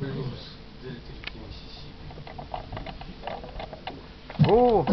О!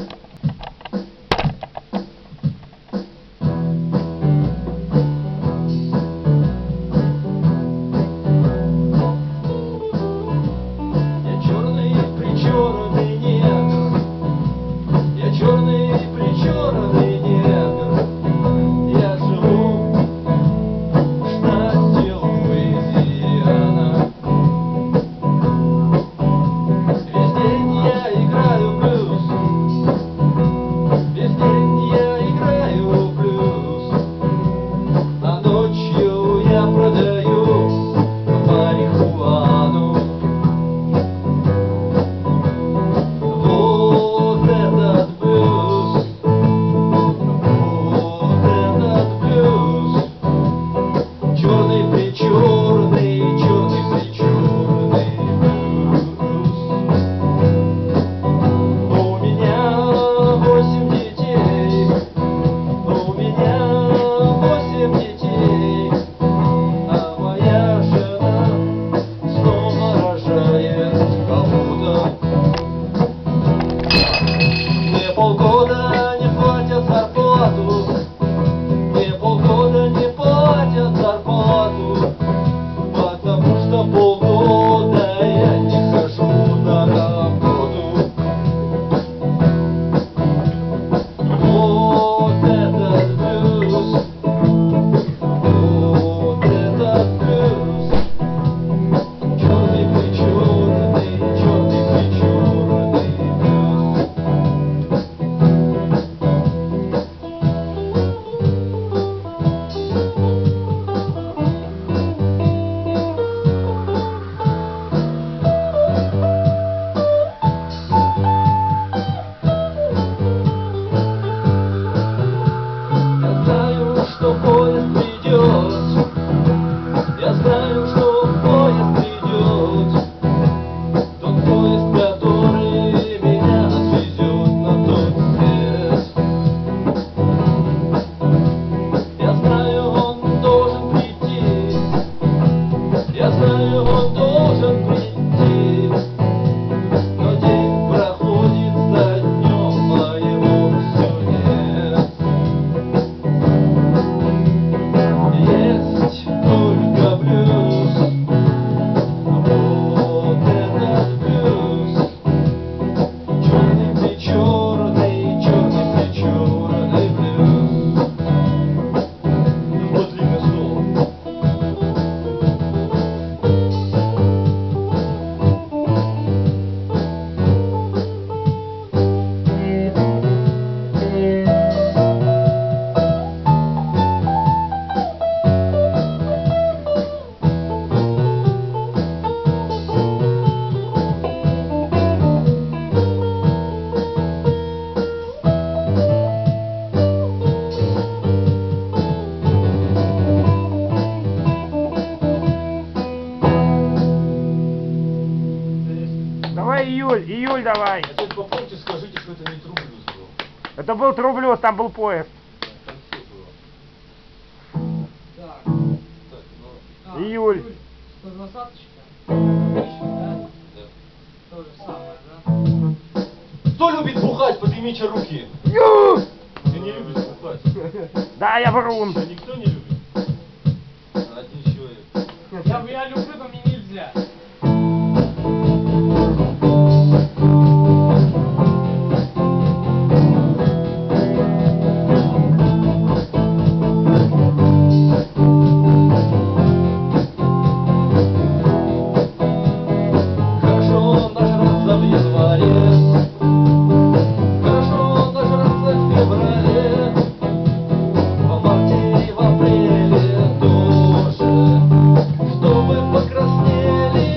Июль давай. А теперь попробуйте, скажите, что это не Трублюс был. Это был Трублюс, там был поезд. Так. Так, Июль. 120-очка. Да? да. То же самое, да? Кто любит бухать? Поднимите руки. Ю! Ты не любишь бухать. Да, я врун. Что, никто не любит? Один человек. Я люблю, но мне нельзя. Чтобы покраснели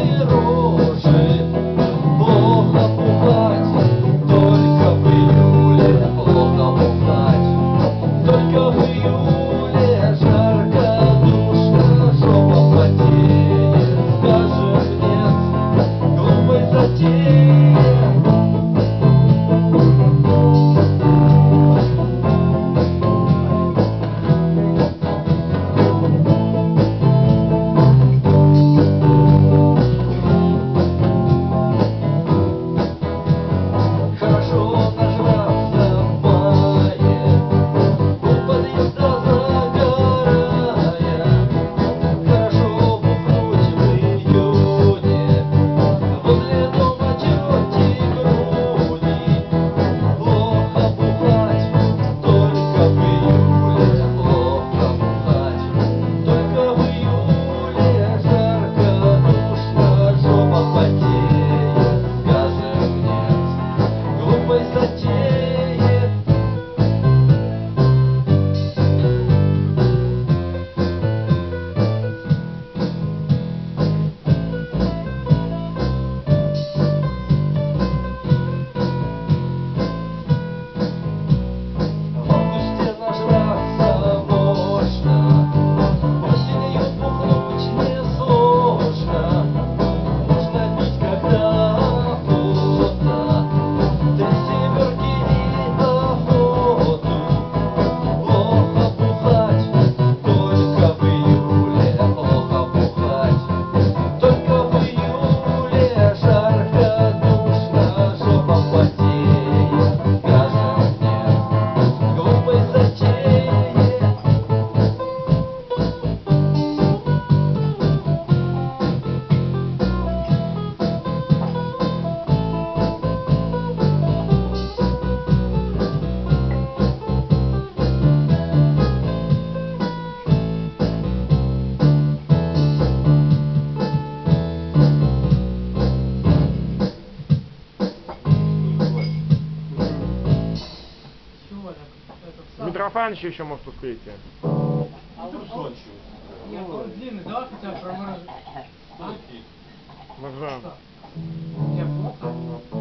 Митрофановича еще может успеете. Ну, Тушончик. Нет, он длинный, давай хотя бы проморожу. А? Маржан. Что? Я плохо?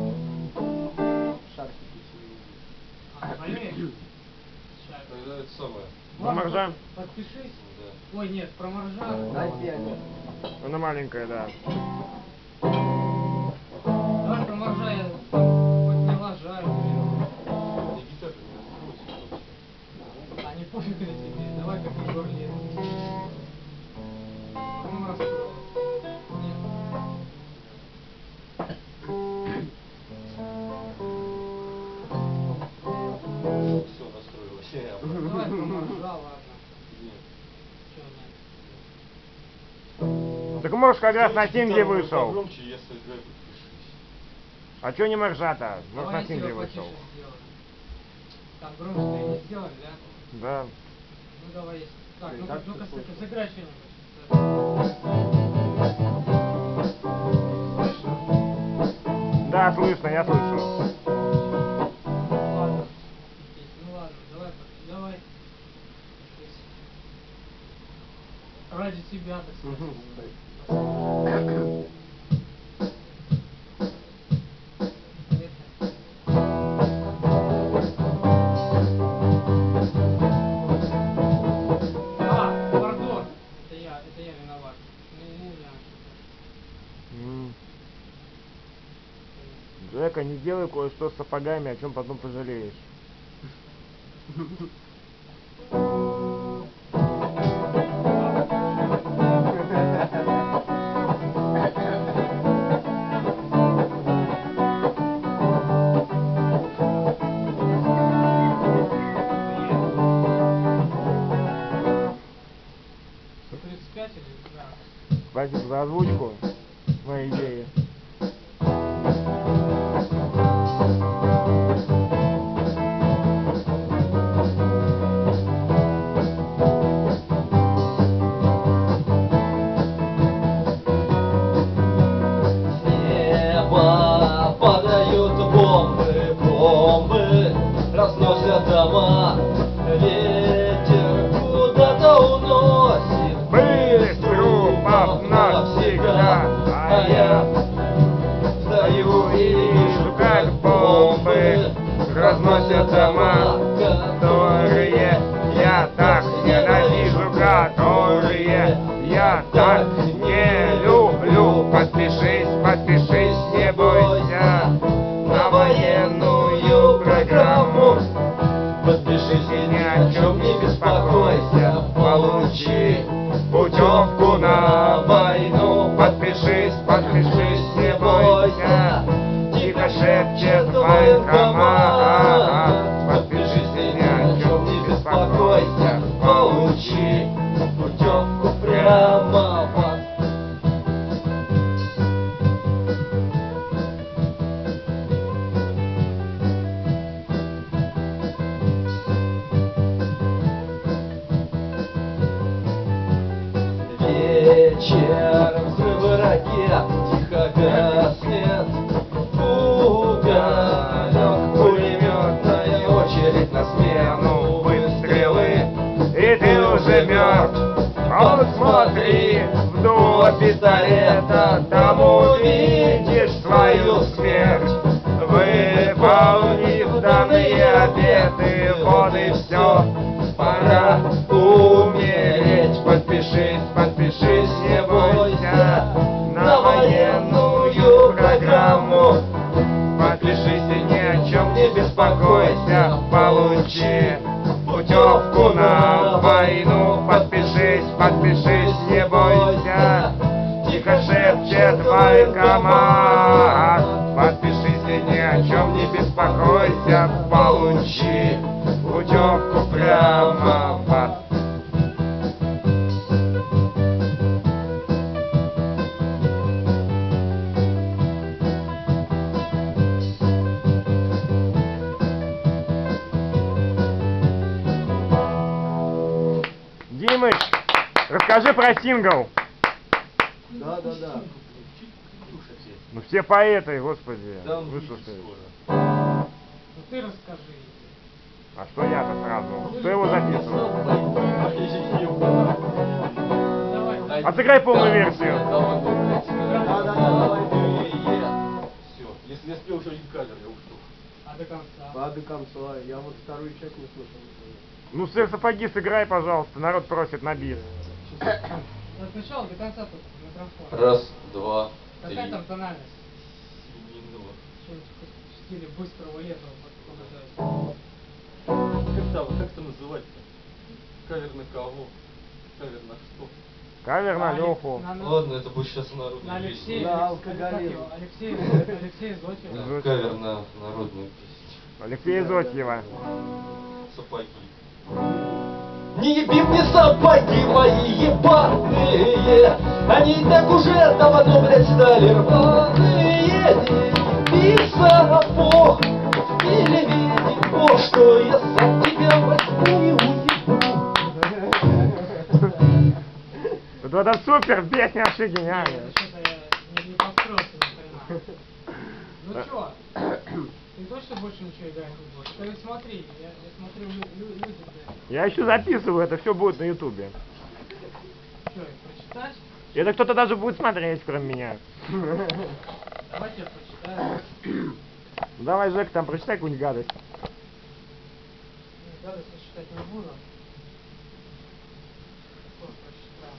А, пойми? Сейчас. Тогда это самое. Ну, Маржан. Подпишись. Да. Ой, нет, про Маржа. Она маленькая, да. Давай про Маржа я там хоть не лажаю. Мне гитара не раскрутит вообще. А не пофиг на тебе, давай как Егор Летов. Ну, раскрою. Нет. Все настроилось. Давай про Маржа, ладно. Нет. Чё нет? Так может как раз на Сделайте сингле гитару вышел. погромче, я сыграю, подпишись. А чё не Маржа-то? Может Давай на я сингле тебя вышел. потише сделаю. Там громче не сделали, да? Да. Ну давай есть. Так, ну-ка сыграй что-нибудь. Слышно? Да, слышно, я слышу. Ладно. Ну ладно, давай. Ради тебя, так сказать. А, пардон. Это я виноват. Ну, я. Джека, не делай кое-что с сапогами, о чем потом пожалеешь. Спасибо за озвучку моей идеи. Небо падают бомбы, бомбы разносят дома, ветер куда-то уносит Пыль с трупов навсегда, а я стою и вижу, как бомбы разносят дома, которые я так ненавижу, которые я так не люблю. Подпишись, подпишись, не бойся на военную программу. Подпишись и ни о чем не беспокойся, Получи путевку на войну. Подпишись, подпишись, не бойся. Тихо шепчет военкомат. Подпишись и ни о чем не беспокойся. получи путевку прямо в ад. Вечером взрывы ракет тихо гаснет, уголек, пулеметная очередь на смену, Выстрелы, и ты уже мертв. Вот смотри в дуло пистолета, там увидишь свою смерть. Выполнив данные обеты, вот и все, пора умереть. Подпишись, подпишись, не бойся на военную программу. Подпишись и ни о чем не беспокойся. Получи путевку на войну. Подпишись, подпишись, не бойся. Тихо шепчет военкомат. Подпишись и ни о чем не беспокойся. Получи путевку прямо в ад. Димыч, расскажи про сингл. Да. Ну все поэты, господи, Там выслушай. скоро. Ну ты расскажи. А что я-то сразу? Кто его записывает? Давай. А сыграй полную версию. Все, если я спел еще один кавер, я ушел. А до конца? А до конца. Я вот вторую часть не слышал. Ну, сыр сапоги сыграй, пожалуйста. Народ просит на бис. Ну, сначала до конца тут, на трансформе. Раз, два, три. Какая там тональность? Семенного. Что-нибудь в стиле быстрого лета попытаюсь. Как это называть-то? Кавер на кого? Кавер на что? Кавер на Леху. Ладно, это будет сейчас На народная Алексея. песня. Да, алкоголизм. Алексея Зотьева. Кавер на народную песню. Алексея Зотьева. Сапоги. Не еби мне сапоги мои ебаные, они и так уже давно, блядь, стали рваные. Не еби сапог, или видимо, что я сам тебя возьму и уебу. Вот это супер, песня вообще гениальная. Что-то я не построился ни хрена. Ну чё? Ты точно больше ничего играть не будешь? Ты смотри, я смотрю, люди, блядь. Я еще записываю, это все будет на ютубе. Чё, прочитать? Это кто-то даже будет смотреть, кроме меня. Давайте я прочитаю. Ну, давай, Жек, там прочитай какую-нибудь гадость. Гадость я читать не буду. Что прочитаю?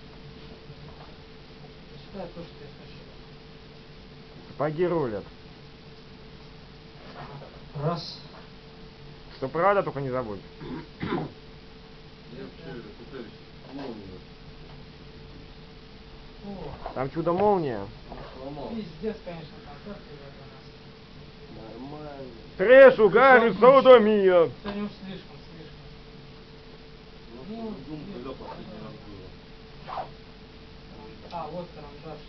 Прочитаю то, что я хочу. Сапоги рулят. Раз. Что правда, только не забудь. Я вообще пытаюсь молнию. О, Там чудо-молния. Сломал. пиздец, конечно, концерт у нас. Нормально. Трэш, угар, саудомия. Сегодня уж слишком. Ну, думаю, когда последний раз было. А, вот карандаш.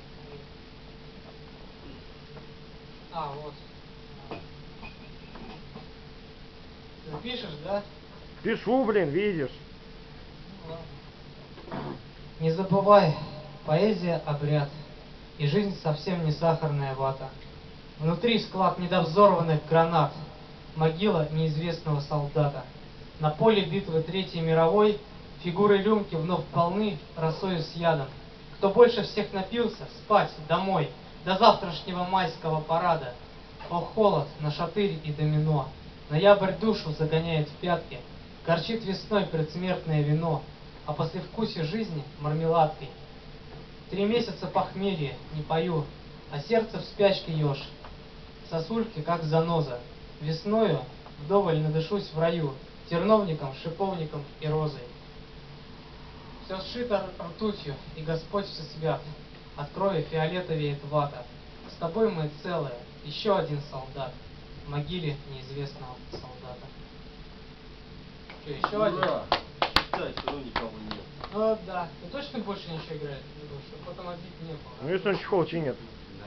А, вот. Ты пишешь, да? Пишу, блин, видишь. Ну, ладно. Не забывай, поэзия — обряд, и жизнь совсем не сахарная вата. Внутри склад недовзорванных гранат, могила неизвестного солдата. На поле битвы Третьей мировой фигуры рюмки вновь полны росою с ядом. Кто больше всех напился, спать, домой, до завтрашнего майского парада. О, холод на шатырь и домино, ноябрь душу загоняет в пятки, горчит весной предсмертное вино, а послевкусие жизни мармеладкой. 3 месяца похмелья, не пою, а сердце в спячке ешь. Сосульки, как заноза, весною вдоволь надышусь в раю, терновником, шиповником и розой. Все сшито ртутью, и Господь все свят, от крови фиолетовеет вата. С тобой мы целые, еще один солдат, в могиле неизвестного солдата. Что, еще один? Ура! Читай, все равно никого нет. Ну да. Ты точно больше ничего играть не будешь, чтобы потом обид не было? Ну, если он чехол чинит.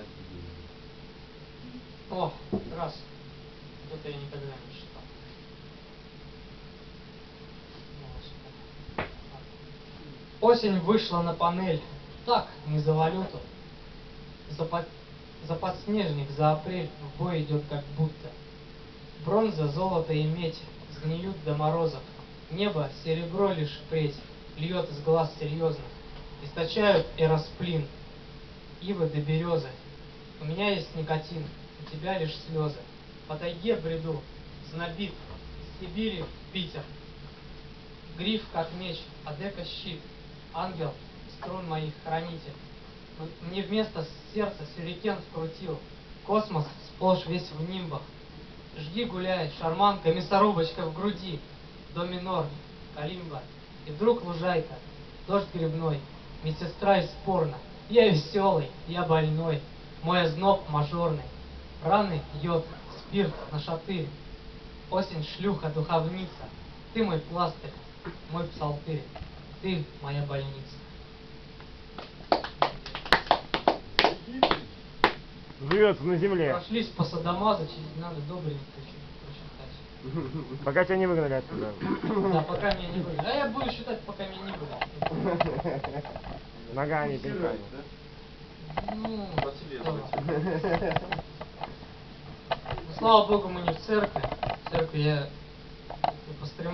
О, раз. Это я никогда не читал. Осень вышла на панель. Так, не за валюту. За подснежник, за апрель в бой идет как будто. Бронза, золото и медь сгниют до морозов. Небо, серебро лишь впредь, льет из глаз серьезных. Источают эросплин, ивы до березы. У меня есть никотин, у тебя лишь слезы. По тайге бреду, знобит, из Сибири в Питер. Гриф как меч, а дека щит, ангел струн моих хранитель. Мне вместо сердца сюрикен вкрутил, космос сплошь весь в нимбах. Жги, гуляй, шарманка, мясорубочка в груди, до минор, калимба. И вдруг лужайка, дождь грибной, медсестра из порно. Я веселый, я больной, мой озноб мажорный. Раны, йод, спирт на шатырь. Осень, шлюха, духовница. Ты мой пластырь, мой псалтырь. Ты моя больница. Живется на земле. Прошлись по Садамазу, через надо добренько прочитать. Пока тебя не выгнали отсюда. Да, пока меня не будет. А я буду считать, пока меня не будет. Ногами, пинками. Ну, Последовательно. ну, слава богу, мы не в церкви. В церкви я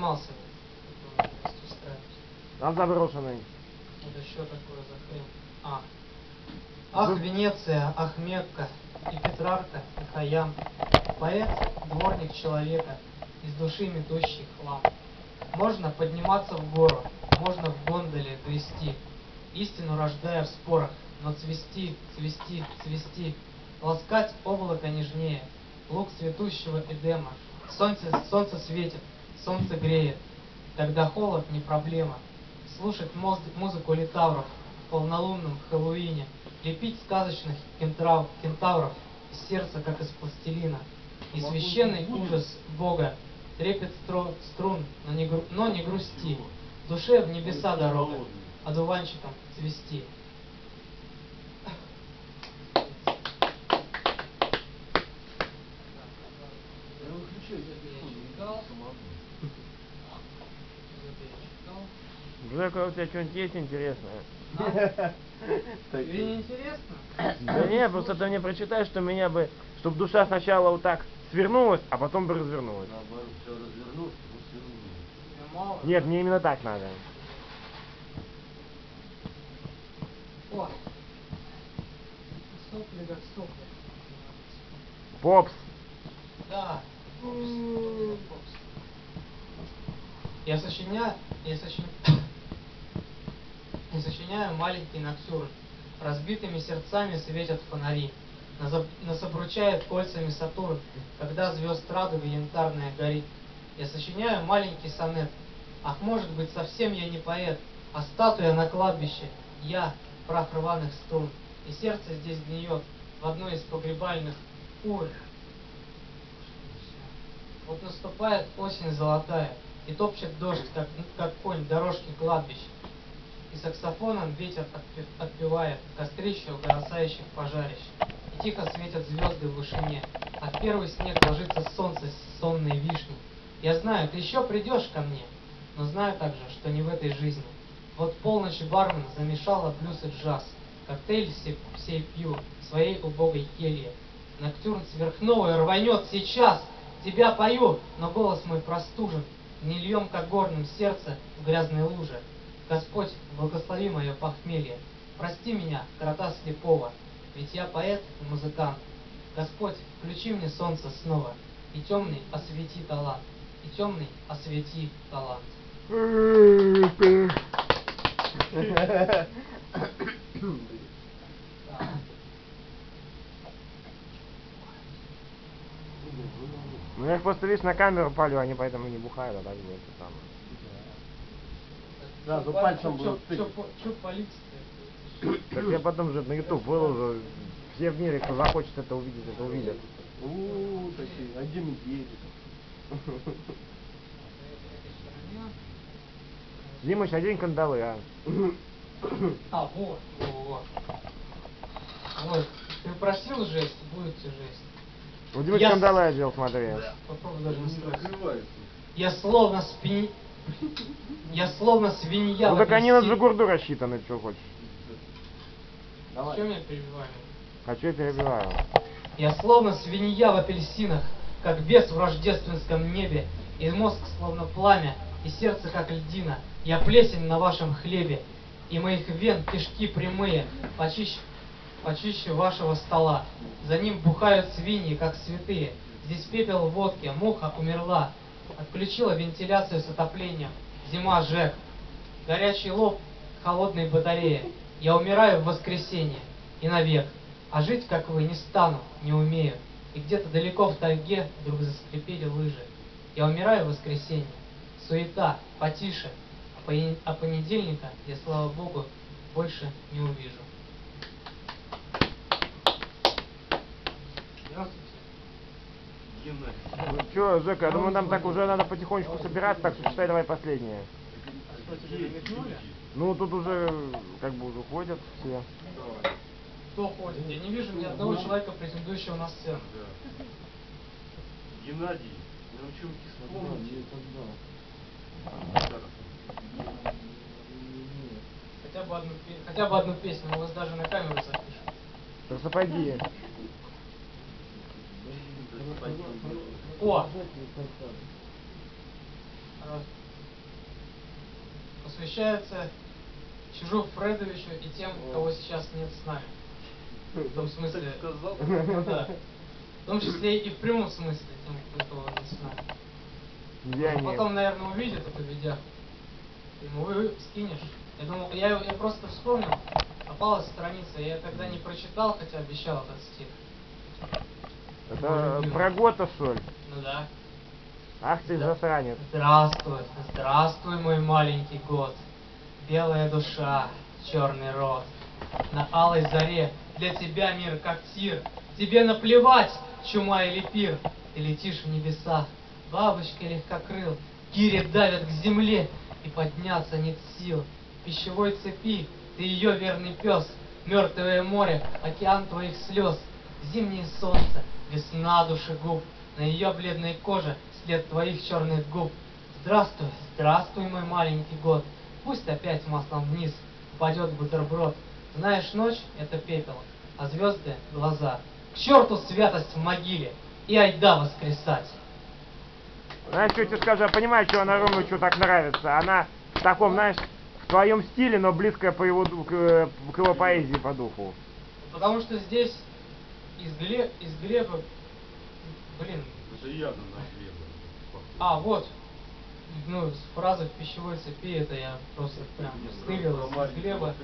сломался. Устраиваюсь. Он заброшенный. Вот еще такое за хрень. Ах, Венеция, ах, Мекка, и Петрарка, и Хайам. Поэт, дворник человека, из души метущий хлам. Можно подниматься в гору, можно в гондоле грести, истину рождая в спорах, но цвести, цвести, цвести, ласкать облако нежнее, лук цветущего Эдема. Солнце светит, солнце греет, тогда холод не проблема. Слушать музыку литавров в полнолунном Хэллоуине, лепить сказочных кентавров из сердца, как из пластилина. И священный ужас Бога, трепет струн, но не грусти, в душе в небеса дорога, одуванчиком цвести. Жека, у тебя что-нибудь есть интересное? Тебе не интересно? Да нет, просто ты мне прочитаешь, что меня бы, чтобы душа сначала вот так свернулась, а потом бы развернулась. Наоборот, все развернулось, но свернулось. Тебе мало? Нет, мне именно так надо. О! Сопли как сопли. Попс. Да. Попс. Я сочиняю маленький ноктюрн. Разбитыми сердцами светят фонари. Нас обручает кольцами Сатурн, когда звезд радуга янтарная горит. Я сочиняю маленький сонет. Ах, может быть, совсем я не поэт, а статуя на кладбище. Я — прах рваных струн, и сердце здесь гниет в одной из погребальных урн. Вот наступает осень золотая, и топчет дождь, как конь, дорожки кладбища. И саксофоном ветер отпевает кострище угасающих пожарищ. И тихо светят звезды в вышине, а в первый снег ложится солнце с сонной вишней. Я знаю, ты еще придешь ко мне, но знаю также, что не в этой жизни. Вот полночь бармен замешала блюз и джаз, коктейль все пью в своей убогой келье. Ноктюрн сверхновой рванет сейчас, тебя пою, но голос мой простужен, не льем, как горным сердце в грязной луже. Господь, благослови мое похмелье, прости меня, крота слепого, ведь я поэт и музыкант. Господь, включи мне солнце снова, и темный освети талант, и темный освети талант. Ну я их просто, видишь, на камеру палю, они поэтому не бухают, а так будет это самое. Сразу пальцем будут Че палиться-то? Так я потом же на YouTube выложу. Все в мире, кто захочет это увидеть, это увидят. Такие, один едет. Димыч, одень кандалы, а. А, вот. Вот, ты просил жесть, будет тебе жесть. Ну, Димыч Я кандалы одел, смотри. Попробуй даже не строить. Закрывается. Я словно свинья. Ну в так они на апельсине. Джигурду рассчитаны, что хочешь. Что меня перебиваешь? А что я перебиваю? Я словно свинья в апельсинах, как бес в рождественском небе, и мозг словно пламя, и сердце как льдина. Я плесень на вашем хлебе, и моих вен кишки прямые, почище вашего стола. За ним бухают свиньи, как святые. Здесь пепел водки, муха умерла. Отключила вентиляцию с отоплением. Зима, Жек. Горячий лоб холодной батареи. Я умираю в воскресенье и навек. А жить, как вы, не стану, не умею. И где-то далеко в тайге вдруг заскрипели лыжи. Я умираю в воскресенье. Суета, потише. А понедельника я, слава богу, больше не увижу. Здравствуйте. Ну что, Жека, я думаю, нам так уже надо потихонечку собираться, так что читай давай последнее. Что, тебе намекнули? Ну тут уже как бы уже ходят все. Кто ходит? Я не вижу ни одного человека, претендующего на сцену. Геннадий, научил вспомнить. Хотя бы одну песню, мы вас даже на камеру запишем. Так сапоги. О! Посвящается Чижу Фредовичу и тем, кого сейчас нет с нами. В том смысле... Так сказал? Ну да. В том числе и в прямом смысле тем, кого нет с нами. Я А не... потом, наверное, увидит эту видео. Ты ему скинешь. Я думал, я просто вспомнил. Попалась страница, я тогда не прочитал, хотя обещал этот стих. Это про Гота, что ли? Ну да. Ах ты засранец. Здравствуй, здравствуй, мой маленький год. Белая душа, черный рот. На алой заре для тебя мир как тир. Тебе наплевать, чума или пир. Ты летишь в небеса, бабочка легкокрыл. Гири давят к земле, и подняться нет сил. В пищевой цепи ты ее верный пес. Мертвое море, океан твоих слез. Зимнее солнце, весна душегуб. На ее бледной коже след твоих черных губ. Здравствуй, здравствуй, мой маленький год. Пусть опять маслом вниз упадет бутерброд. Знаешь, ночь — это пепел, а звезды — глаза. К черту святость в могиле, и айда воскресать. Знаешь, что я тебе скажу, я понимаю, что она Ромычу так нравится. Она в таком, знаешь, в твоем стиле, но близкая по его, к его поэзии по духу. Потому что здесь из Глеба, блин, Это явно на Глеба. а вот, ну, с фразы в пищевой цепи, это я просто прям стырил из Глеба.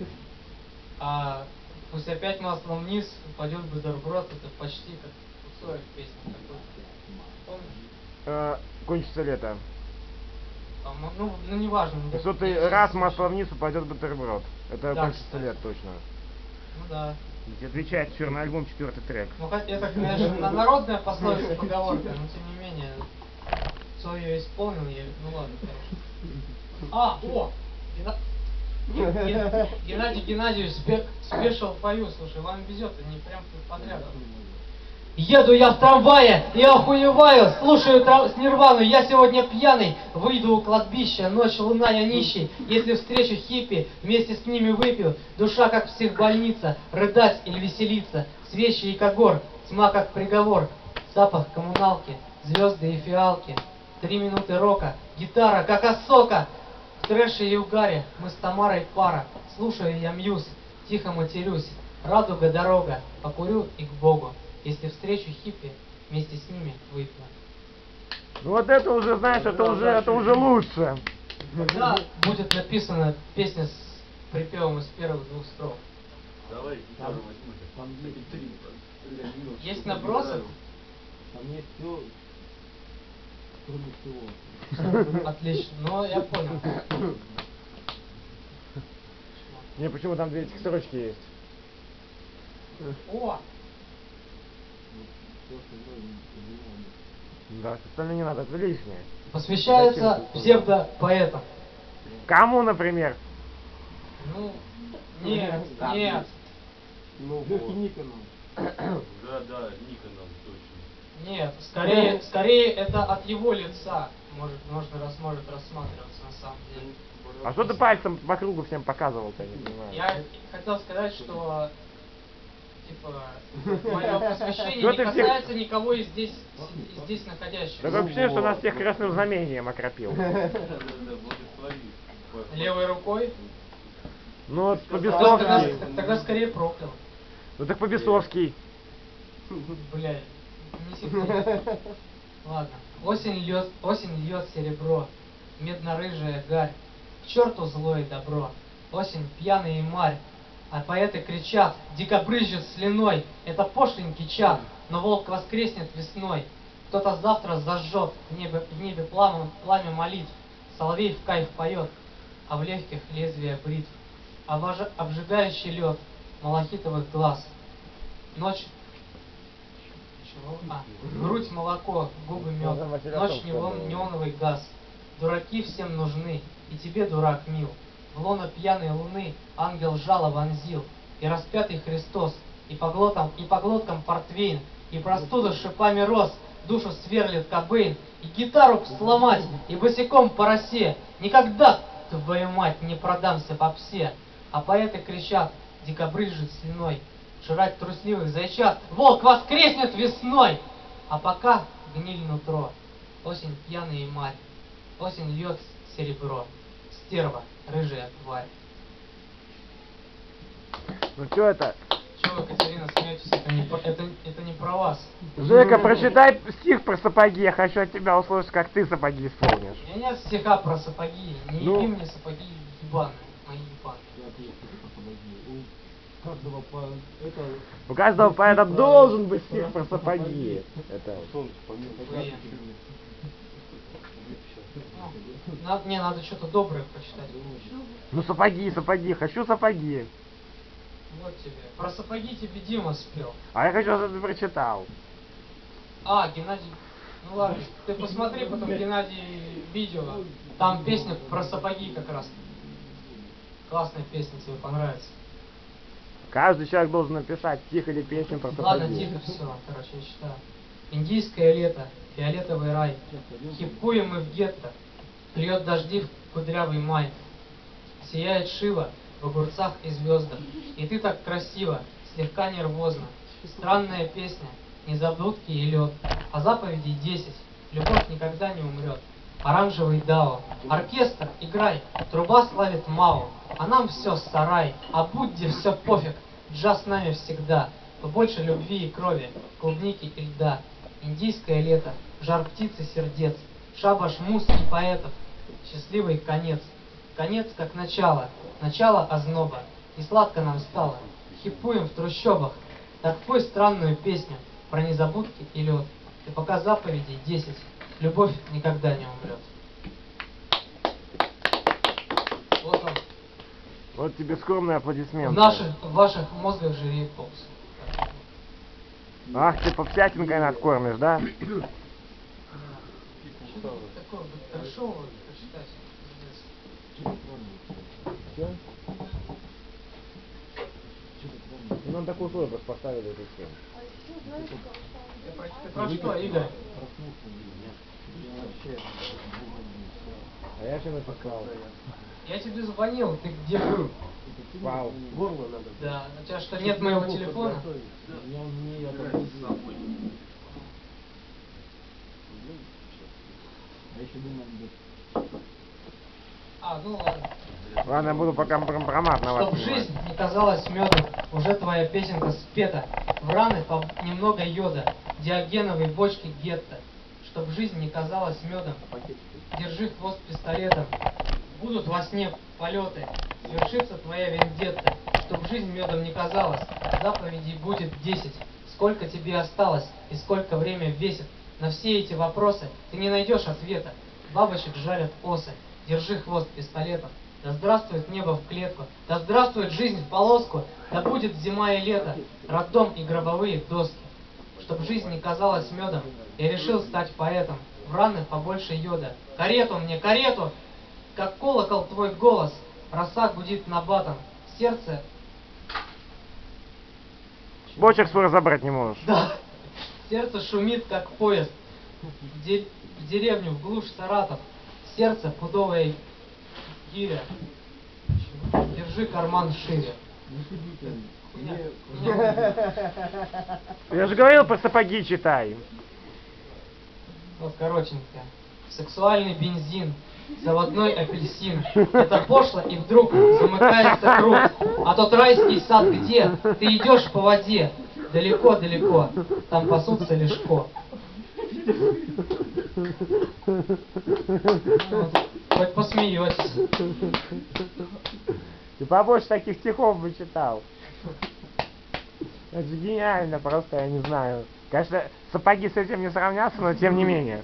А пусть опять маслом вниз упадет бутерброд, это почти как у Цоя в песне такой. Помнишь? Кончится лето. Ну неважно. И что ты раз масло вниз упадет бутерброд. Это Да, кончится кстати. лето точно. Ну да. Ведь отвечает черный альбом, 4-й трек. Ну это, конечно, народная пословица, поговорка, но тем не менее, Цой ее исполнил, ну ладно, хорошо. Геннадий Геннадьевич, спешил пою, слушай, вам везет, они прям тут подряд. Еду я в трамвае и охуеваю, слушаю с Нирвану, я сегодня пьяный, выйду у кладбища, ночь, луна, я нищий, если встречу хиппи, вместе с ними выпью, душа как психбольница, рыдать или веселиться, свечи и когор, тьма как приговор, запах коммуналки, звезды и фиалки, 3 минуты рока, гитара как осока, в трэше и угаре мы с Тамарой пара, слушаю я Мьюз, тихо матерюсь, радуга дорога, покурю и к Богу. Если встречу хиппи, вместе с ними выпью. Ну вот это уже, знаешь, это уже лучше. Когда будет написана песня с припевом из первых 2 строф? Давай гитару возьму. Есть набросок? Там есть все, кроме всего. Отлично, но я понял. Не, почему там 2 этих строчки есть? О! Все остальное не Да, остальное не надо, это лишнее. Посвящается Зачем? псевдопоэтам. Кому, например? Ну, нет. Ну, Лёхе Никонову. Да, Никоном точно. Нет, скорее это от его лица может рассматриваться на самом деле. А что ты пальцем по кругу всем показывал-то, я не понимаю. Я хотел сказать, что типа мое посвящение Что не ты всех- касается никого из здесь находящихся. Такое впечатление, что нас всех красным знамением окропил. Да, благослови. Левой рукой? Ну вот Тогда, по-бесовски. тогда скорее проклял. Ну так по-бесовски. Бля, не секрет. Ладно. Осень льет серебро, медно-рыжая гарь. К черту злое добро. Осень пьяный и марь. А поэты кричат, дико брызжет слюной. Это пошленький чад, но волк воскреснет весной. Кто-то завтра зажжет в небе пламя молитв. Соловей в кайф поет, а в легких лезвие бритв. Обжигающий лед малахитовых глаз. Ночь... Чего? Грудь молоко, губы мед. Ночь неоновый газ. Дураки всем нужны, и тебе, дурак, мил. В лоно пьяной луны ангел жало вонзил, и распятый Христос, и по глоткам портвейн, и простуда шипами роз, душу сверлит Кобейн, и гитару сломать, и босиком по росе. Никогда, твою мать, не продамся попсе. А поэты кричат, дико брызжет слюной, жрать трусливых зайчат, волк воскреснет весной. А пока гниль нутро, осень пьяная и марь. Осень льет серебро. Стерва, рыжая тварь. Ну что это? Чего вы, Катерина, смеетесь? Это не про вас. Жека, прочитай стих про сапоги. Я хочу от тебя услышать, как ты сапоги исполнишь. У меня нет стиха про сапоги. Не Ну. еби мне сапоги ебаные. Мои ебаные. Я ответил, что сапоги. У каждого это... У каждого поэта должен быть стих про сапоги. Это... Блин. Ну, мне надо что-то доброе почитать. Ну сапоги, сапоги, хочу сапоги. Вот тебе. Про сапоги тебе Дима спел. А я хочу, чтобы ты прочитал. А, Геннадий. Ну ладно, ты посмотри потом, Геннадий, видео. Там песня про сапоги как раз. Классная песня, тебе понравится. Каждый человек должен написать стих или песню про сапоги. Ладно, тихо, все, короче, я читаю. Индийское лето, фиолетовый рай. Хипуем мы в гетто. Льет дожди в кудрявый май. Сияет Шива в огурцах и звездах. И ты так красиво, слегка нервозно. Странная песня, незабудки и лед. А заповедей 10, любовь никогда не умрет. Оранжевый дао, оркестр, играй, труба славит Мао. А нам все сарай, а Будде все пофиг. Джаз с нами всегда, побольше любви и крови, клубники и льда. Индийское лето, жар птицы сердец, шабаш муз и поэтов, счастливый конец. Конец как начало, начало озноба, и сладко нам стало. Хипуем в трущобах, так пой странную песню про незабудки и лед. И пока заповедей 10, любовь никогда не умрет. Вот он. Вот тебе скромные аплодисменты. В ваших мозгах живеет попс. Ах, ты попсятинкой надкормишь, да? Что такое быть трэшовым прочитать? Нам такой условие просто поставили эту тему. Ты про что, Игорь? А я еще написал. Я тебе звонил, ты где был? Вау. Горло надо. Да, у тебя что, нет моего телефона? Я умею это. А еще думаю, А, ну ладно. Ладно, я буду пока компромат на вас Чтоб снимать. жизнь не казалась медом, уже твоя песенка спета. В раны немного йода, диогеновой бочки гетто. Чтоб жизнь не казалась медом, держи хвост пистолетом. Будут во сне полеты, свершится твоя вендетта. Чтоб жизнь медом не казалась, заповедей будет 10. Сколько тебе осталось и сколько время весит? На все эти вопросы ты не найдешь ответа. Бабочек жарят осы, держи хвост пистолетом. Да здравствует небо в клетку, да здравствует жизнь в полоску, да будет зима и лето, роддом и гробовые доски. Чтоб жизнь не казалась медом, я решил стать поэтом, в раны побольше йода. Карету мне, карету! Как колокол твой голос, роса гудит набатом, сердце... Бочек свой разобрать не можешь. Да, сердце шумит, как поезд, в деревню, в глушь Саратов, сердце пудовая гиря. Держи карман шире. Хуйня. Я же говорил, про сапоги читай. Вот коротенько. Сексуальный бензин, заводной апельсин. Это пошло, и вдруг замыкается круг. А тот райский сад где? Ты идешь по воде. Далеко-далеко. Там пасутся лешко. Вот. Хоть посмеетесь. Ты побольше таких стихов бы читал. Это же гениально, просто я не знаю. Конечно, сапоги с этим не сравнятся, но тем не менее.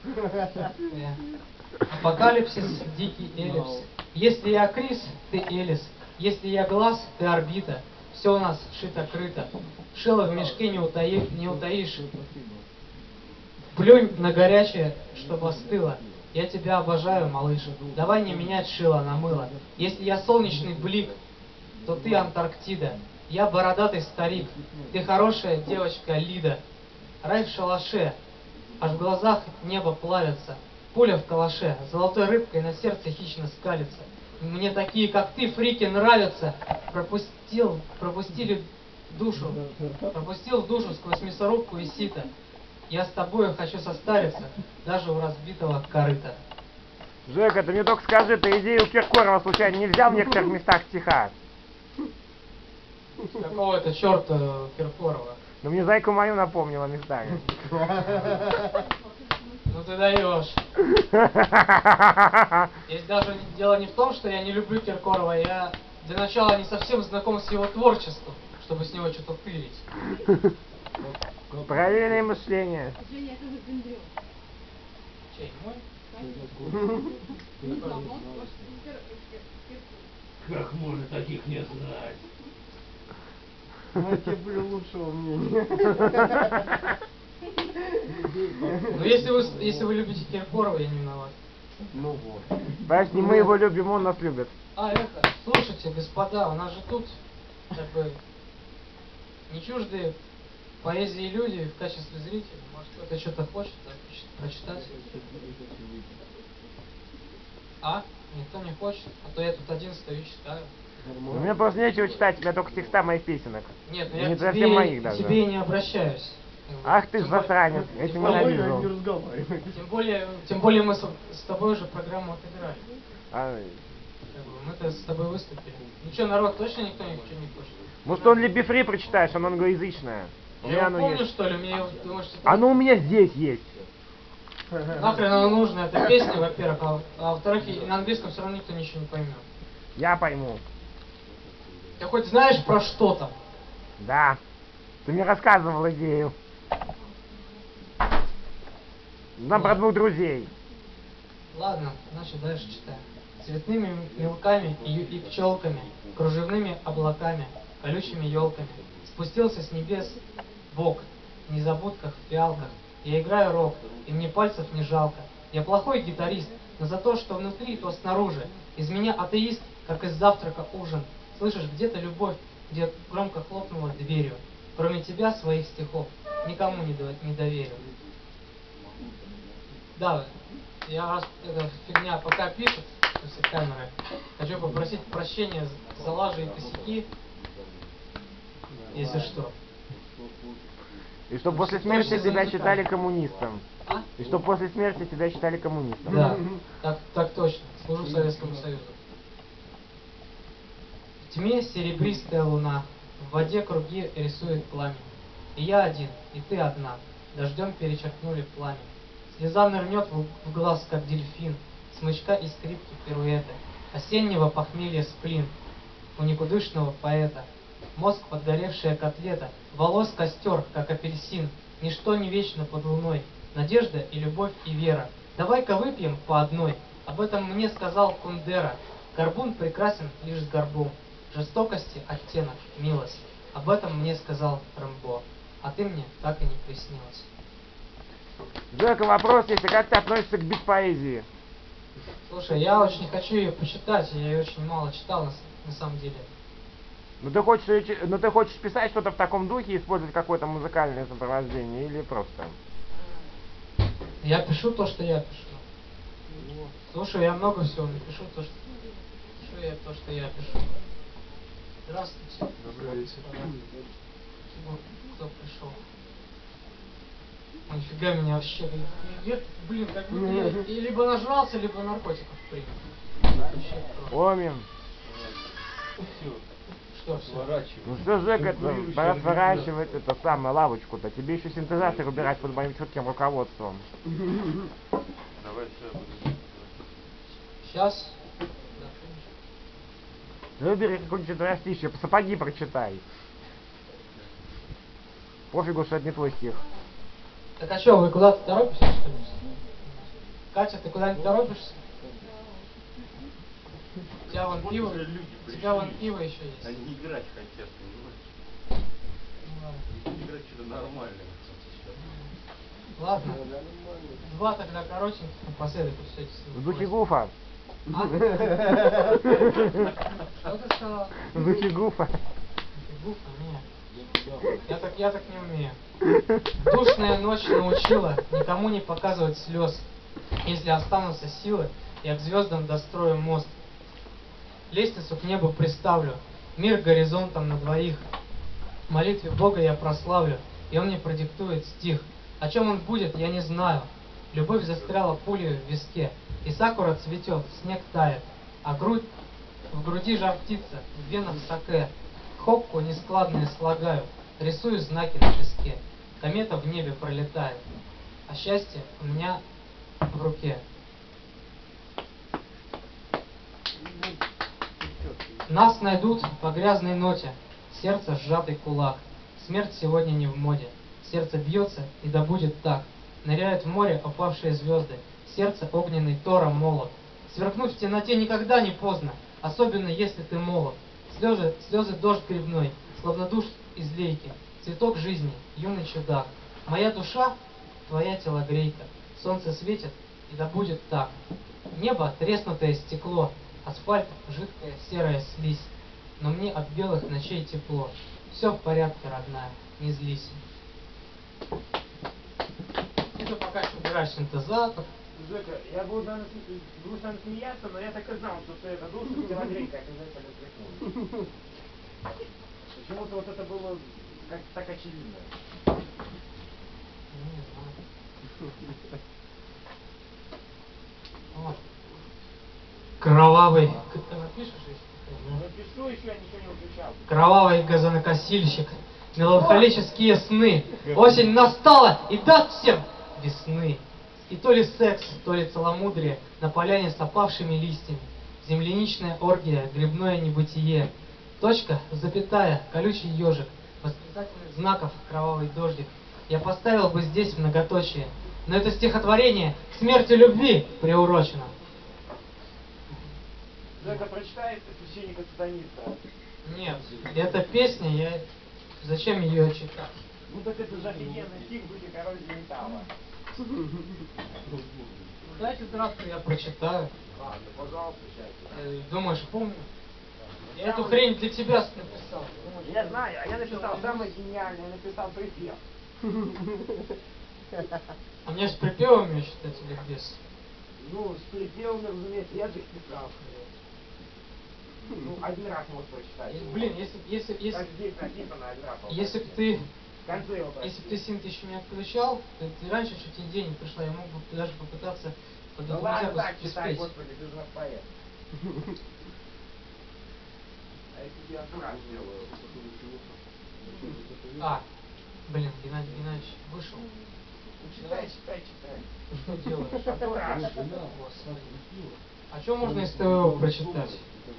Апокалипсис, дикий эллипс. Если я Крис, ты Элис. Если я глаз, ты орбита. Все у нас шито-крыто. Шило в мешке не утаишь. Плюнь на горячее, чтобы остыло. Я тебя обожаю, малыш. Давай не менять шило на мыло. Если я солнечный блик, то ты Антарктида. Я бородатый старик. Ты хорошая девочка Лида. Рай в шалаше. Аж в глазах небо плавится. Пуля в калаше. Золотой рыбкой на сердце хищно скалится. Мне такие, как ты, фрики, нравятся. Пропустил в душу сквозь мясорубку и сито. Я с тобою хочу состариться, даже у разбитого корыта. Жека, ты мне только скажи, ты идею Киркорова случайно не взял в некоторых местах стиха? Какого это черта Киркорова? Ну мне зайку мою напомнила местами. Ну ты даешь. Здесь даже дело не в том, что я не люблю Киркорова, я для начала не совсем знаком с его творчеством, чтобы с него что-то тырить. Правильное мышление. Женя, это выпендрёж. Чей, мой? Как можно таких не знать? Ну, я тебе были лучшего мнения. Ну если вы любите Киркорова, я не виноват. Ну вот. Понимаешь, не мы его любим, он нас любит. А, это, слушайте, господа, у нас же тут, как бы, не чуждые поэзии люди в качестве зрителей. Может, кто-то что-то хочет прочитать? А? Никто не хочет? А то я тут один стою и читаю. У меня просто нечего читать, у меня только текста моих песенок. Нет, ну И я не к совсем тебе, моих к даже. тебе и не обращаюсь. Ах ты ж Тем более- засранец, я тебя тем более- Я не ненавижу. разговариваю. Тем более мы с тобой уже программу отыграли. А, Как бы мы-то с тобой выступили. Ну что, народ, точно никто ничего не хочет? может он Либи Фри прочитаешь, он англоязычное. У Я меня его оно помню, есть. что ли? Мне его, думаешь, что Оно у меня здесь есть. нахрен оно нужно? Это песня, во-первых, а во-вторых, и на английском все равно никто ничего не поймет. Я пойму. Ты хоть знаешь про что там? Да. Ты мне рассказывал идею. Нам про двух друзей. Ладно, значит дальше читаем. Цветными мелками и пчелками, кружевными облаками, колючими елками спустился с небес Бог. В незабудках, в фиалках я играю рок, и мне пальцев не жалко. Я плохой гитарист, но за то, что внутри, то снаружи. Из меня атеист, как из завтрака ужин. Слышишь, где-то любовь, где громко хлопнула дверью. Кроме тебя, своих стихов, никому не доверю. Да, я раз эта фигня пока пишет, после камеры, хочу попросить прощения за лажи и косяки, если что. И чтобы после смерти тебя считали коммунистом. А? И чтобы после смерти тебя считали коммунистом. Да, так точно. Служу Советскому Союзу. В тьме серебристая луна, в воде круги рисует пламя. И я один, и ты одна, дождем перечеркнули пламя. Слеза нырнет в глаз, как дельфин, смычка и скрипки пируэты, осеннего похмелья сплин, у никудышного поэта. Мозг подгоревшая котлета, волос костер, как апельсин, ничто не вечно под луной, надежда и любовь и вера. Давай-ка выпьем по одной, об этом мне сказал Кундера. Горбун прекрасен лишь с горбом, жестокости оттенок, милость. Об этом мне сказал Рэмбо, а ты мне так и не приснилась. Джека, вопрос есть, а как ты относишься к бит-поэзии? Слушай, я очень хочу ее почитать, я ее очень мало читал на самом деле. Ну ты хочешь писать что-то в таком духе, использовать какое-то музыкальное сопровождение или просто? Я пишу то, что я пишу. Слушай, я много всего напишу, то, что я пишу. Здравствуйте. Добрый вечер. Кто пришел? Нифига меня вообще. Блин, как будто я либо нажрался, либо наркотиков принял. Вообще просто. Помним. Что все? Сворачивай. Ну что, Жека, это, пора сворачивать это самое лавочку-то. Тебе еще синтезатор убирать под моим чутким руководством. Давай все. Сейчас. Выбери какой-нибудь четверостишье, сапоги прочитай. Пофигу, что это не твой стих. Так а что, вы куда-то торопитесь, что ли? Катя, ты куда-нибудь торопишься? У тебя вон пиво, у тебя вон пиво еще есть. Они играть хотят, понимаешь? Ну ладно. Играть что-то нормальное. Ладно. Два тогда коротеньких напоследок и все. В духе Гуфа. А? Что ты сказал? В духе Гуфа. Гуфа, не. Я так не умею. Душная ночь научила никому не показывать слез. Если останутся силы, я к звездам дострою мост. Лестницу к небу приставлю, мир горизонтом на двоих. В молитве Бога я прославлю, и Он мне продиктует стих. О чем он будет, я не знаю. Любовь застряла пулей в виске, и сакура цветет, снег тает, а в груди жар птица, в венах саке. Хокку нескладные слагаю, рисую знаки на песке. Комета в небе пролетает, а счастье у меня в руке. Нас найдут по грязной ноте, сердце сжатый кулак. Смерть сегодня не в моде, сердце бьется, и да будет так. Ныряют в море опавшие звезды, сердце огненный Тора молот. Сверкнуть в темноте никогда не поздно, особенно если ты молод. Слезы дождь грибной, словно душ из лейки, цветок жизни, юный чудак. Моя душа, твоя телогрейка, солнце светит, и да будет так. Небо треснутое стекло, асфальт жидкая серая слизь, но мне от белых ночей тепло. Все в порядке, родная, не злись. Это пока что убираешь синтезатор. Жека, я буду, наверное, смеяться, но я так и знал, что это душа телогрейка обязательно прикнул. Почему-то вот это было как-то так очевидно. Ну, не знаю. Вот. Кровавый... Ты напишешь, если? Напишу, еще я ничего не включал. Кровавый газонокосильщик, меланхолические сны. Осень настала и даст всем весны. И то ли секс, то ли целомудрие на поляне с опавшими листьями. Земляничная оргия, грибное небытие. Точка, запятая, колючий ежик. Восклицательных знаков, кровавый дождик. Я поставил бы здесь многоточие. Но это стихотворение к смерти любви приурочено. Жека, прочитай священника-сатаниста. Нет, это песня, зачем ее читать? Ну так это же офигенный стих, были коррозии металла. Дайте здравствуй, я прочитаю. Ладно, пожалуйста, сейчас. Думаешь, помню? Я эту хрень для тебя написал. Я знаю, а я написал самое гениальное, я написал припев. А мне с припевами считать или без? Ну, с припевами, разумеется, я же их писал. Ну, один раз может прочитать. Блин, если Как здесь написано, один раз. если бы ты В конце его если бы ты синт еще не отключал, ты раньше чуть идея не пришла, я мог бы даже попытаться под Ну эту ладно, музыку так читай, спеть. господи, ты же у нас поэт. А я тебе аккурат сделаю. Блин, Геннадий Геннадьевич вышел. Читай. Ты что делаешь? Аккурат. Господи. А что можно из ТВО прочитать?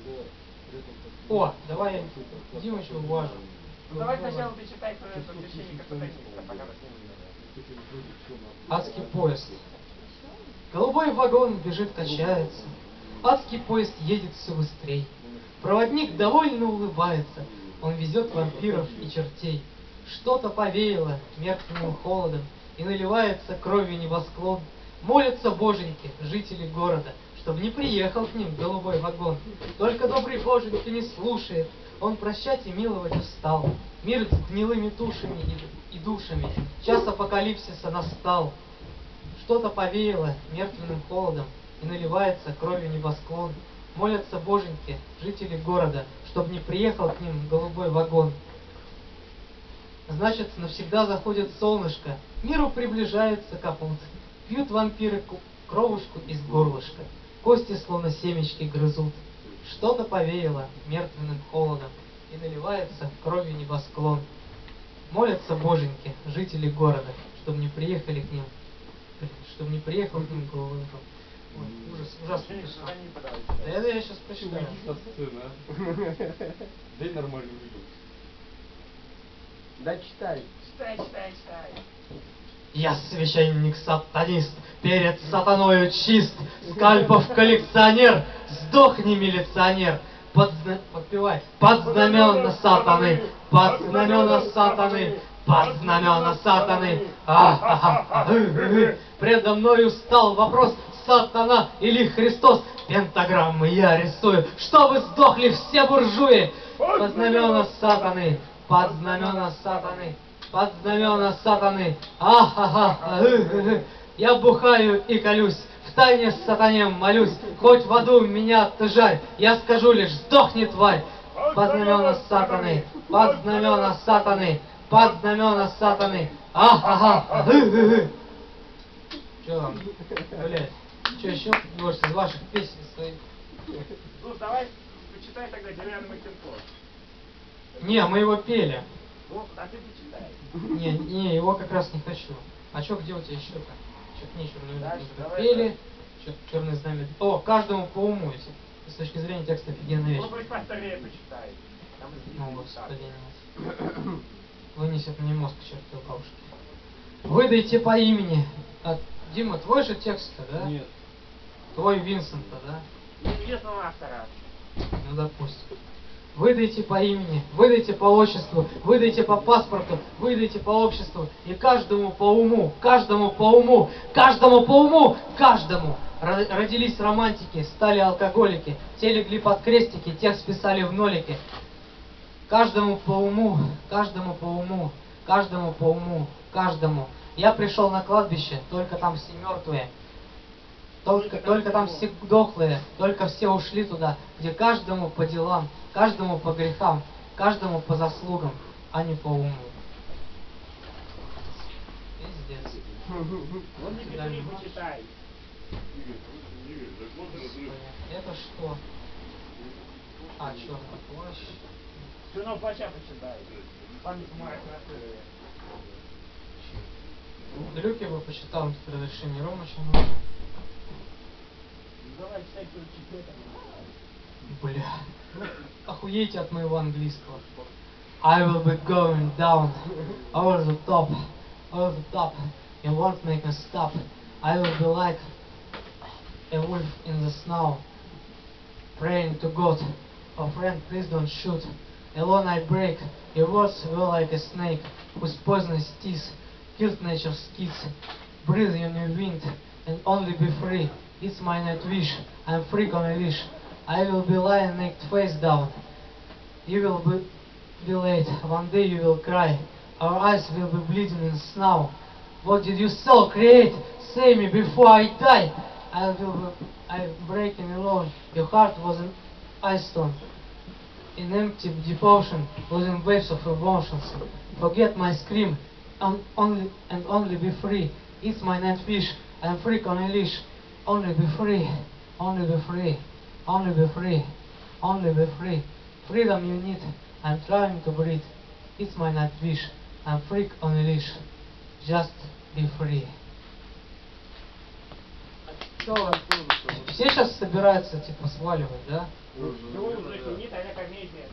О, давай я Димыча уважу. Ну давай сначала ты читай про этого священника-сатаниста, пока нас не видно. Адский поезд. Голубой вагон бежит, качается. Адский поезд едет все быстрей. Проводник довольно улыбается. Он везет вампиров и чертей. Что-то повеяло мертвенным холодом, и наливается кровью небосклон. Молятся боженьки, жители города, чтоб не приехал к ним голубой вагон. Только добрый боженька не слушает, он прощать и миловать устал. Мир с гнилыми тушами и душами, час апокалипсиса настал. Что-то повеяло мертвенным холодом, и наливается кровью небосклон. Молятся боженьки, жители города, чтоб не приехал к ним голубой вагон. Значит, навсегда заходит солнышко, миру приближается капут. Пьют вампиры кровушку из горлышка, кости словно семечки грызут. Что-то повеяло мертвенным холодом, и наливается кровью небосклон. Молятся боженьки, жители города, чтобы не приехали к ним, чтобы не приехал к ним голубой вагон. Ой, ужас, ужасно. Да это я сейчас прочитаю. Дай нормальную видео. Да читай. Читай. Я священник-сатанист, перед сатаною чист, скальпов коллекционер, сдохни, милиционер. Подпевай. Под знамена сатаны, под знамена сатаны, под знамена сатаны. Предо мною стал вопрос: сатана или Христос? Пентаграммы я рисую, чтобы сдохли все буржуи. Под знамена сатаны, под знамена сатаны, под знамена сатаны. Я бухаю и колюсь, втайне сатане молюсь. Хоть в аду меня ты жарь, я скажу лишь: сдохни, тварь. Под знамена сатаны, под знамена сатаны, под знамена сатаны. Че там, блядь? Че еще больше из ваших песен стоит? Ну, давай почитай тогда «Деревянный Макинтош». Не, мы его пели. Ну, а ты почитай. Не, его как раз не хочу. А чё, где у тебя еще-то? Что-то нечего, не Дальше, давай, пели. Что-то черное знамя. О, каждому по уму, если с точки зрения текста офигенная вещь. Ну, пусть посторее почитай. Там из Ну, них господи, так. нет. Вынесет мне мозг к чертовой бабушке. Выдайте по имени. А, Дима, твой же текст-то, да? Нет. Твой Винсента, да? Неизвестного автора. Ну, допустим. Выдайте по имени, выдайте по отчеству, выдайте по паспорту, выдайте по обществу. И каждому по уму, каждому по уму, каждому по уму, каждому. Родились романтики, стали алкоголики, те легли под крестики, тех списали в нолики. Каждому по уму, каждому по уму, каждому по уму, каждому. Я пришел на кладбище, только там все мертвые. Только там все дохлые, только все ушли туда, где каждому по делам, каждому по грехам, каждому по заслугам, а не по уму. Пиздец. Вот не Дальше. почитай. Это что? А, черный плащ. Сынок плаща почитай. Память моя красивая. Дрюки бы почитал, он тут разрешение Ромыча нужно. Давай читай, кто читает. Бля. Охуейте от моего английского. I will be going down over the top, over the top. You won't make me stop. I will be like a wolf in the snow, praying to God. Oh friend, please don't shoot. Alone I break. Your words were like a snake whose poisonous teeth killed nature's kids. Breathe in your wind and only be free. It's my night wish. I'm freak on a leash. I will be lying naked face down. You will be late. One day you will cry. Our eyes will be bleeding in snow. What did you soul create? Say me before I die. I'm breaking alone. Your heart was an ice stone. In empty deep ocean, losing waves of emotions. Forget my scream, and only be free. It's my night wish. I'm freak on a leash. Only be free. Only be free. Only be free. Only be free. Freedom you need. I'm trying to breathe. It's my night wish. I'm freak on a leash. Just be free. Что, все сейчас собираются типа сваливать, да? Ну, уже не тайная комедия.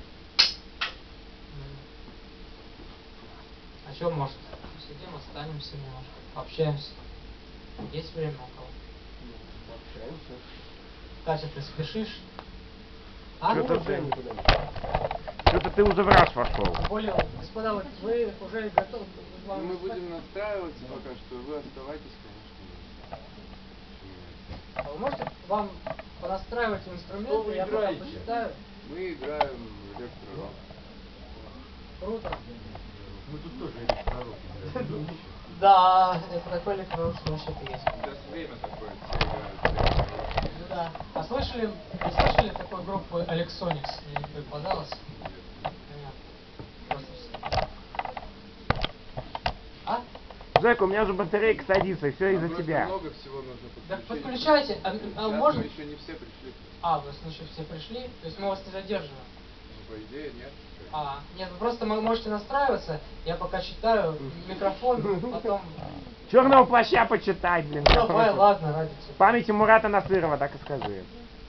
А что, может, сидим, останемся немножко, пообщаемся. Есть время у кого? Общаемся. Катя, ты спешишь? А? Что-то ты уже в раз пошел. Более, господа, вот вы уже готовы? Мы будем настраиваться пока что. Вы оставайтесь, конечно. А вы можете вам понастраивать Что инструменты, вы я пока играете? посчитаю. Мы играем в электророк. Круто. Мы тут тоже электророк. Да, это такой электрон, что вообще-то есть. Сейчас время такое, все играют в электророк. Ну да. А слышали такой группы Алексоникс? Не попадалось? Понятно. Просто все. А? Жека, у меня уже батарейка садится, все из-за Просто тебя. много всего нужно Так подключить. подключайте. А Сейчас можно? мы еще не все пришли. А, вы еще все пришли? То есть мы вас не задерживаем? Ну, по идее, нет. Нет, вы просто можете настраиваться, я пока читаю микрофон, потом... Черного плаща почитай, блин. Ну, давай, ладно, ради тебя. Памяти Мурата Насырова, так и скажи.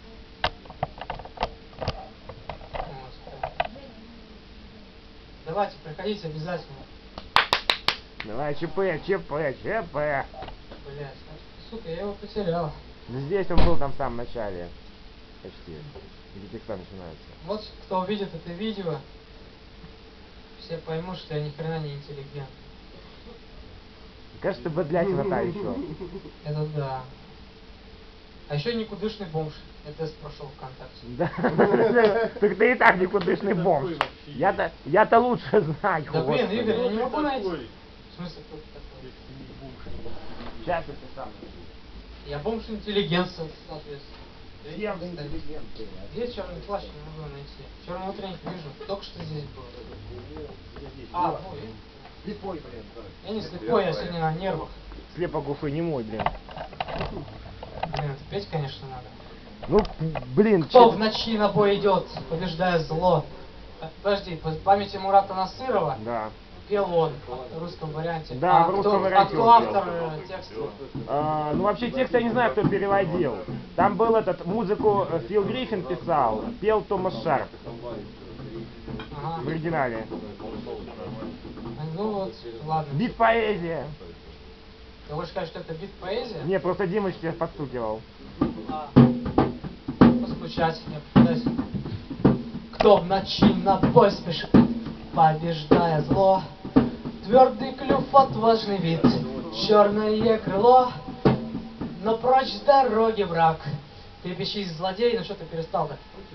Вот. Давайте, приходите обязательно. Давай, ЧП. Блядь, сука, я его потерял. Здесь он был там в самом начале. Почти. Где текста начинаются. Вот кто увидит это видео, все поймут, что я ни хрена не интеллигент. Кажется, ты быдлятина та еще. Это да. А еще никудышный бомж. Я тест прошел ВКонтакте. Да. Так ты и так никудышный бомж. Я-то лучше знаю. Да блин, господи. Игорь, я не могу найти. такой? В смысле, кто ты такой? Сейчас я сам. Я бомж-интеллигент, соответственно. Я интеллигент. Здесь черный плащ, не могу его найти. Черный утренник вижу, только что здесь был. А, ну, Слепой, блин. я не слепой, я сегодня на нервах. Слепо глухой, не мой, блин. Блин, это петь, конечно, надо. Ну, блин, Кто в ночи на бой идет, побеждая зло? Подожди, по памяти Мурата Насырова Да. пел он в русском варианте. Да, а в русском кто, варианте а кто он пел. автор текста? Ну, вообще текст я не знаю, кто переводил. Там был музыку Фил Гриффин писал, пел Томас Шарп Ага. в оригинале. Ну вот, ладно. Бит поэзия. Ты хочешь сказать, что это бит поэзия? Не, просто Димыч тебе подстукивал. А, поскучать, я попытаюсь. Кто в ночи на бой спешит, побеждая зло, твердый клюв, отважный вид, черное крыло, но прочь с дороги враг. Трепещи, злодей, ну что ты перестал-то?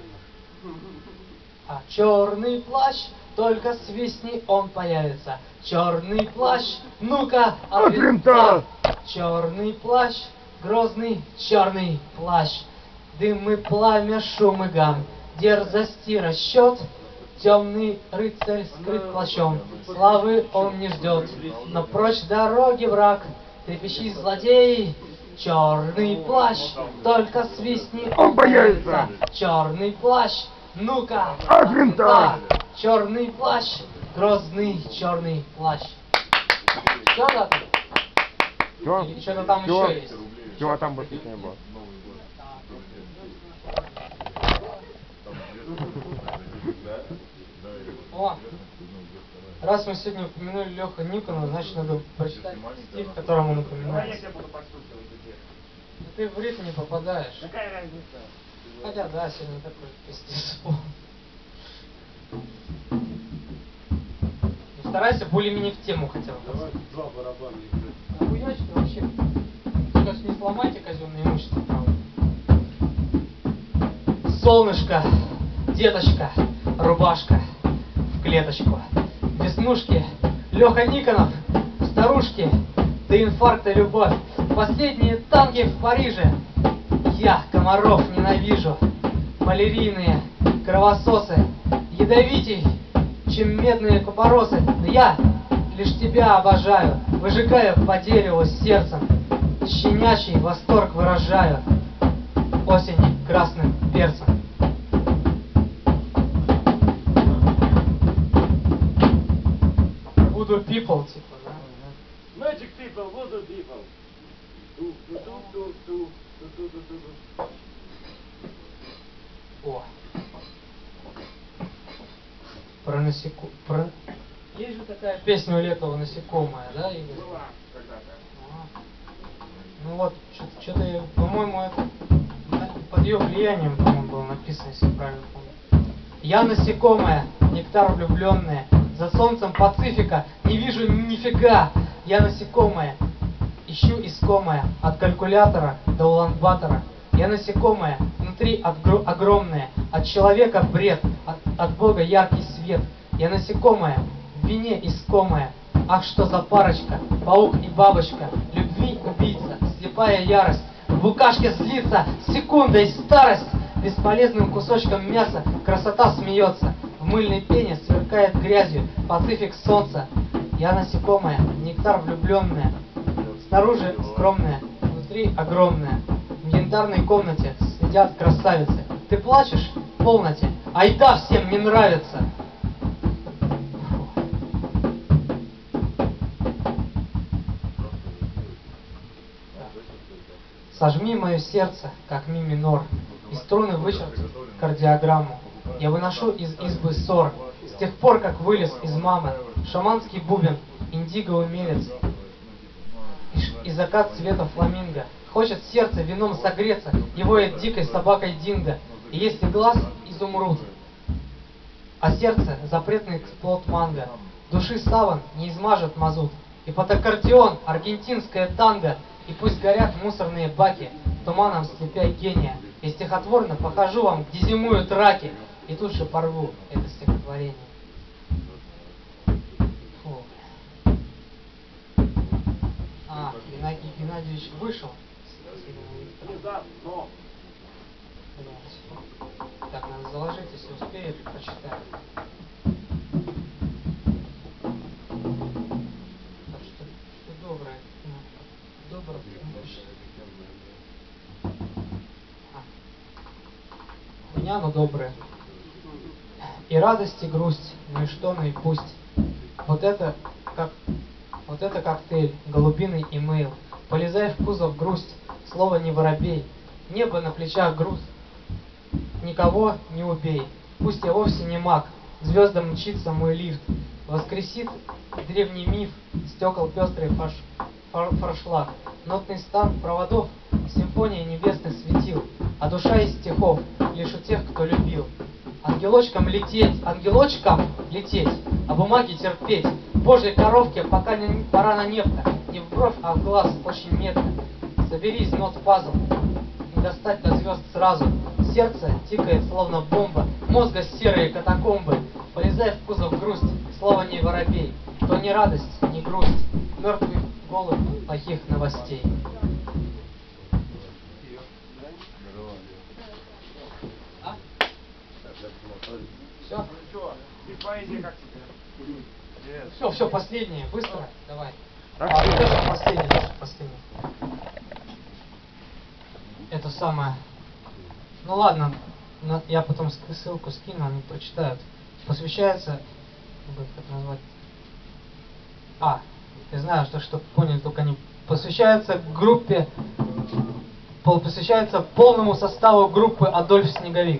А черный плащ, только свистни, он появится. Черный плащ, ну-ка, от винта. Черный плащ, грозный черный плащ. Дым и пламя, шум и гам, дерзость и расчет. Темный рыцарь скрыт плащом, славы он не ждет. Но прочь с дороги враг, трепещи, злодей. Черный плащ, только свистни, он появится. Черный плащ, ну-ка, от винта. Черный плащ, грозный черный плащ. Все, да? Чё? Или что-то там Чё? еще есть? Чего там больше не было? О, раз мы сегодня упомянули Леху Никона, значит надо прочитать стих, которому он Ну, а я упоминается. тебя буду подстукивать теперь. Ты в ритм не попадаешь. Какая разница? Хотя да, сегодня такой пиздец. Ну, старайся более-менее в тему хотя бы. Давай два барабана играть. Охуячки вообще. Сейчас не сломайте казенное имущество, правда. Солнышко, деточка, рубашка в клеточку. Веснушки, Леха Никонов, старушки, до инфаркта любовь. Последние танки в Париже. Я комаров ненавижу. Малярийные кровососы, ядовитей, чем медные купоросы. Но я лишь тебя обожаю, выжигаю по дереву сердцем. Щенячий восторг выражаю осень красным перцем. Voodoo people, типа, да? Magic people, voodoo people. Ту-ту-ту-ту-ту-ту-ту-ту-ту. О. Про насекомых. Есть же такая песня у Летова «Насекомое», да, Игорь? Была когда-то. А. Ну вот, что-то, по-моему, это под ее влиянием, по-моему, было написано, если я правильно помню. Я насекомая, нектар влюбленная, за солнцем Пацифика не вижу нифига. Я насекомая, ищу искомая, от калькулятора до Улан-Батора. Я насекомая, внутри огромная, от человека бред, от Бога яркий свет. Я насекомая, в вине искомая. Ах, что за парочка, паук и бабочка, любви убийца, слепая ярость. В букашке злится секундой старость, бесполезным кусочком мяса красота смеется. В мыльной пене сверкает грязью Пацифик солнца. Я насекомая, нектар влюбленная, снаружи скромная, внутри огромная. В янтарной комнате сидят красавицы. Ты плачешь? В полноте. Айда, всем не нравится. Сожми мое сердце, как ми минор, и струны вычеркни кардиограмму. Я выношу из избы ссор, с тех пор, как вылез из мамы, шаманский бубен, индиго умелец, и закат цвета фламинго. Хочет сердце вином согреться, его и дикой собакой динго. И если глаз изумруд, а сердце запретный плод манго, души саван не измажет мазут. И под аккордеон аргентинское танго, и пусть горят мусорные баки, туманом слепя гения. И стихотворно покажу вам, где зимуют раки, и тут же порву это стихотворение. Фу. А, Геннадий Геннадьевич вышел. Да, но. Блядь. Так, надо заложить, если успеет, прочитаю. Так что доброе. Доброе. меня, но добрые. И радость, и грусть, ну и что, ну и пусть. Вот это коктейль, голубиный имейл. Полезай в кузов, грусть, слово не воробей. Небо на плечах груз, никого не убей. Пусть я вовсе не маг, звездам мчится мой лифт. Воскресит древний миф, стекол пестрый форшлаг. Нотный стан проводов, симфония небесных светил. А душа из стихов лишь у тех, кто любил. Ангелочкам лететь, а бумаги терпеть. Божьей коровке пока не пора на нефть. Не в бровь, а в глаз, очень метко. Соберись, нот пазл, не достать до звезд сразу. Сердце тикает, словно бомба, мозга серые катакомбы. Полезай в кузов, грусть, слово не воробей. То не радость, не грусть, мертвый голубь плохих новостей. Все? И поэзия как тебе? Все, последнее, быстро, давай. Так, Вот это последнее. Это самое. Ну ладно, я потом ссылку скину, они прочитают. Посвящается, как назвать? Я знаю, что поняли, только они посвящается группе, посвящается полному составу группы Адольф Снеговик.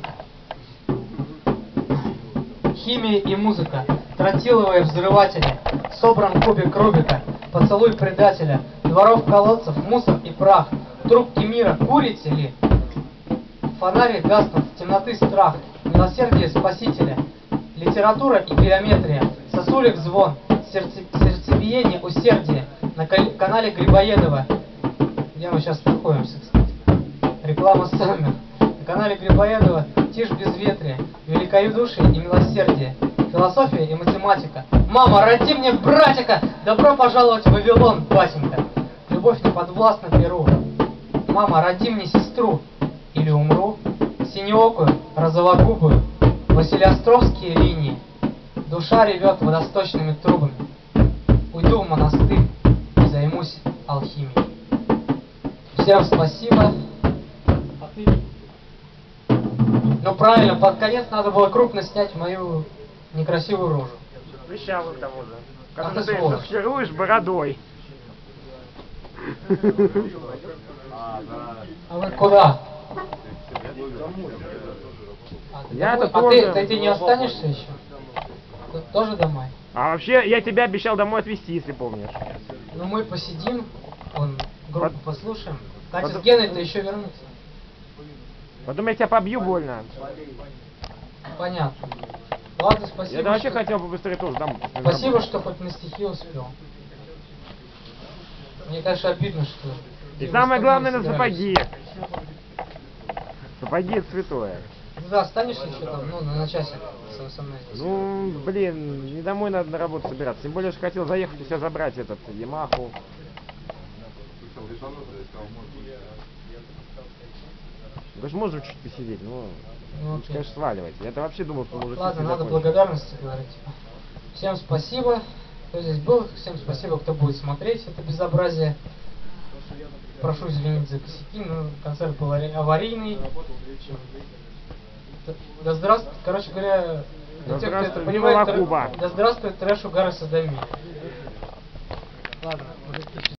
Химия и музыка, тротиловые взрыватели, собран кубик Рубика, поцелуй предателя, дворов колодцев, мусор и прах, трубки мира курите ли? Фонари гаснут, темноты страх, милосердие спасителя, литература и геометрия, сосулек звон, сердцебиение, усердие, на канале Грибоедова, где мы сейчас находимся, кстати, реклама Саммер, на канале Грибоедова тишь безветрие, великодушие и милосердие, философия и математика. Мама, роди мне братика! Добро пожаловать в Вавилон, батенька! Любовь не подвластна перу. Мама, роди мне сестру, или умру. Синеокую, розовогубую, Василиостровские линии. Душа ревет водосточными трубами. Уйду в монастырь и займусь алхимией. Всем спасибо. А ты? Ну правильно, под конец надо было крупно снять мою некрасивую рожу. Прыщавый к тому же. А Как ты ты сволочь. маскируешь бородой. А вы куда? Я-то Ты не останешься еще? Ты тоже домой? А вообще, я тебя обещал домой отвезти, если помнишь. Ну мы посидим, группу послушаем. Катя Потом- с Геной-то еще вернутся. Потом я тебя побью больно. Понятно. Ладно, спасибо. Я вообще что- хотел побыстрее тоже домой. Спасибо, что хоть на стихи успел. Мне, конечно, обидно, что... И Дима, самое с тобой главное, не на собирались. сапоги. Сапоги это святое. Ты останешься еще там, на часик со мной здесь? Ну, блин, не домой надо на работу собираться. Тем более, что хотел заехать у себя забрать этот Ямаху. Конечно, можно чуть посидеть, но Ну, лучше, окей. конечно, сваливать. Я-то вообще думал, что может Ладно, надо благодарности говорить. Всем спасибо, кто здесь был. Всем спасибо, кто будет смотреть это безобразие. Прошу извинить за косяки, но концерт был аварийный. Да здравствует, короче говоря, Да те, кто это здравствуй, понимает, Вива Куба. да здравствует трэш угара Садами. Ладно, мужики.